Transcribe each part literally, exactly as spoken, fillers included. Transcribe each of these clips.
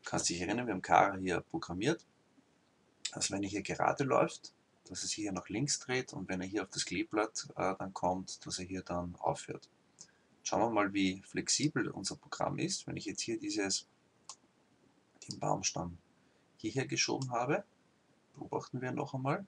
kannst dich erinnern, wir haben Kara hier programmiert, dass wenn er hier gerade läuft, dass er sich hier nach links dreht und wenn er hier auf das Kleeblatt äh, dann kommt, dass er hier dann aufhört. Schauen wir mal, wie flexibel unser Programm ist. Wenn ich jetzt hier dieses, den Baumstamm hierher geschoben habe, beobachten wir noch einmal.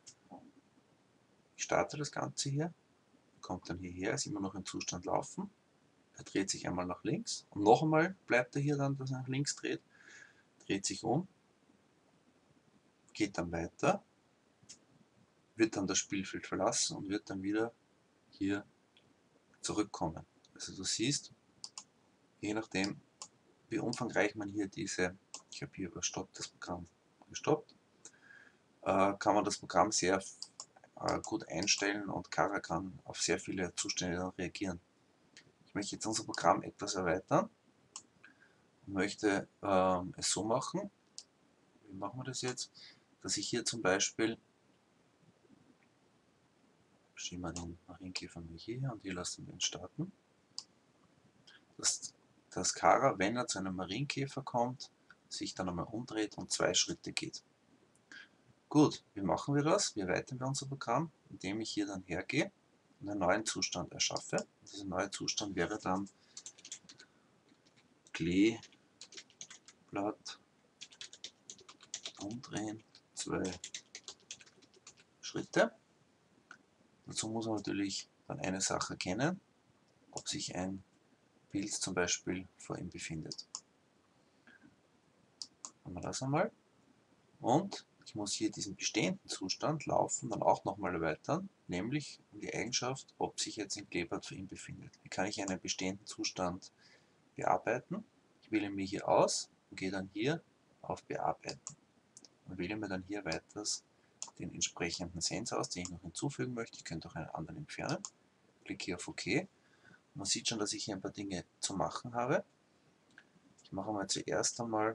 Ich starte das Ganze hier, kommt dann hierher, ist immer noch im Zustand laufen. Er dreht sich einmal nach links und noch einmal bleibt er hier dann, dass er nach links dreht, dreht sich um, geht dann weiter, wird dann das Spielfeld verlassen und wird dann wieder hier zurückkommen. Also du siehst, je nachdem, wie umfangreich man hier diese, ich habe hier überstoppt das Programm gestoppt, äh, kann man das Programm sehr äh, gut einstellen und Kara kann auf sehr viele Zustände dann reagieren. Ich möchte jetzt unser Programm etwas erweitern und möchte ähm, es so machen, wie machen wir das jetzt, dass ich hier zum Beispiel, schieben wir den Marienkäfer mal hierher und hier lassen wir ihn starten, dass, dass Kara, wenn er zu einem Marienkäfer kommt, sich dann einmal umdreht und zwei Schritte geht. Gut, wie machen wir das? Wie erweitern wir unser Programm? Indem ich hier dann hergehe und einen neuen Zustand erschaffe. Dieser neue Zustand wäre dann Kleeblatt umdrehen, zwei Schritte. Dazu muss man natürlich dann eine Sache kennen, ob sich ein Pilz zum Beispiel vor ihm befindet. Machen wir das einmal. Und ich muss hier diesen bestehenden Zustand laufen dann auch nochmal erweitern, nämlich um die Eigenschaft, ob sich jetzt ein Kleeblatt vor ihm befindet. Wie kann ich einen bestehenden Zustand bearbeiten? Ich wähle mir hier aus und gehe dann hier auf Bearbeiten und wähle mir dann hier weiters den entsprechenden Sensor aus, den ich noch hinzufügen möchte. Ich könnte auch einen anderen entfernen. Klicke hier auf OK. Man sieht schon, dass ich hier ein paar Dinge zu machen habe. Ich mache mal zuerst einmal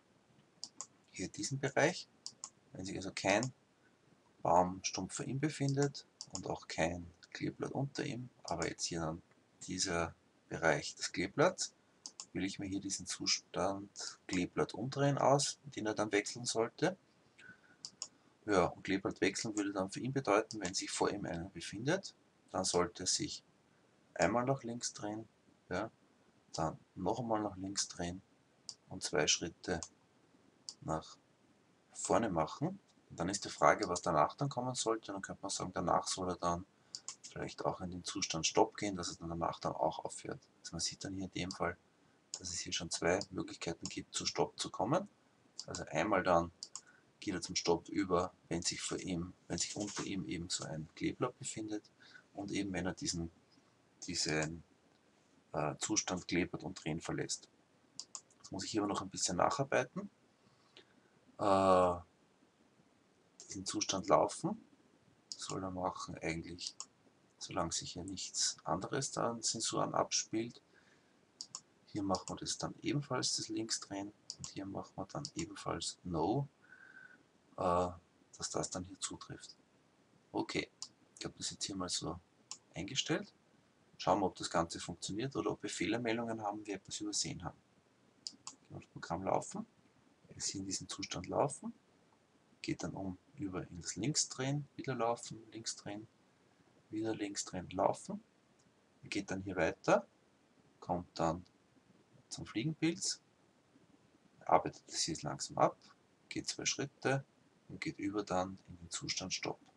hier diesen Bereich. Wenn sich also kein Baumstumpf vor ihm befindet und auch kein Kleeblatt unter ihm, aber jetzt hier dann dieser Bereich des Kleeblatts, wähle ich mir hier diesen Zustand Kleeblatt umdrehen aus, den er dann wechseln sollte. Ja, und Kleeblatt wechseln würde dann für ihn bedeuten, wenn sich vor ihm einer befindet, dann sollte er sich einmal nach links drehen, ja, dann noch einmal nach links drehen und zwei Schritte nach vorne machen. Und dann ist die Frage, was danach dann kommen sollte. Dann könnte man sagen, danach soll er dann vielleicht auch in den Zustand Stopp gehen, dass es dann danach dann auch aufhört. Also man sieht dann hier in dem Fall, dass es hier schon zwei Möglichkeiten gibt, zu Stopp zu kommen. Also einmal dann geht er zum Stopp über, wenn sich vor ihm, wenn sich unter ihm eben so ein Kleeblatt befindet und eben wenn er diesen, diesen äh, Zustand Kleeblatt und Drehen verlässt. Das muss ich hier aber noch ein bisschen nacharbeiten. Äh, diesen Zustand laufen soll er machen eigentlich, solange sich hier nichts anderes da an Sensoren abspielt. Hier machen wir das dann ebenfalls das Linksdrehen und hier machen wir dann ebenfalls No, äh, dass das dann hier zutrifft. Okay, ich habe das jetzt hier mal so eingestellt. Schauen wir, ob das Ganze funktioniert oder ob wir Fehlermeldungen haben, wir etwas übersehen haben. Ich das Programm laufen, wir sehen diesen Zustand laufen, geht dann um über in das Linksdrehen, wieder laufen, Linksdrehen, wieder Linksdrehen, laufen, geht dann hier weiter, kommt dann zum Fliegenpilz, arbeitet es hier langsam ab, geht zwei Schritte und geht über dann in den Zustand Stopp.